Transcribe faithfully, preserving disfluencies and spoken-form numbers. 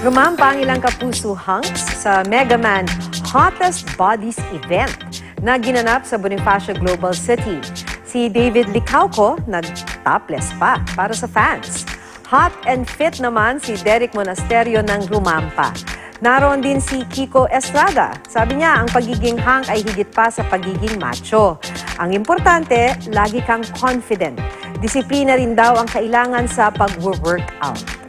Rumampa ang Ilang Kapuso hunks sa Mega Man Hottest Bodies event na ginanap sa Bonifacio Global City. Si David Licauco nag-topless pa para sa fans. Hot and fit naman si Derek Monasterio ng Rumampa. Naroon din si Kiko Estrada. Sabi niya, ang pagiging hunk ay higit pa sa pagiging macho. Ang importante, lagi kang confident. Disiplina rin daw ang kailangan sa pag-workout.